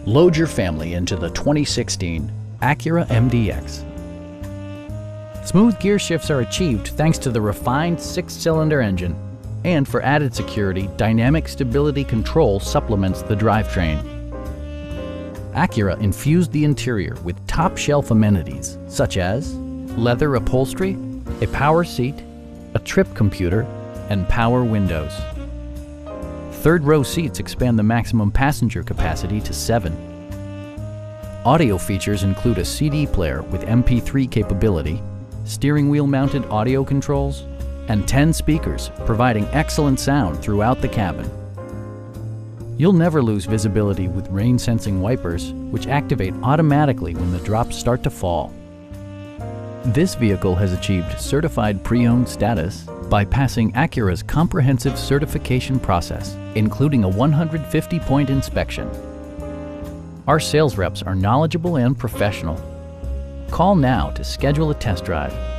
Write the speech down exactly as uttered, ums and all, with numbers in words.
Load your family into the twenty sixteen Acura M D X. Smooth gear shifts are achieved thanks to the refined six-cylinder engine. And for added security, dynamic stability control supplements the drivetrain. Acura infused the interior with top-shelf amenities such as leather upholstery, a power seat, a trip computer, and power windows. Third-row seats expand the maximum passenger capacity to seven. Audio features include a C D player with M P three capability, steering wheel-mounted audio controls, and ten speakers, providing excellent sound throughout the cabin. You'll never lose visibility with rain-sensing wipers, which activate automatically when the drops start to fall. This vehicle has achieved certified pre-owned status by passing Acura's comprehensive certification process, including a one hundred fifty point inspection. Our sales reps are knowledgeable and professional. Call now to schedule a test drive.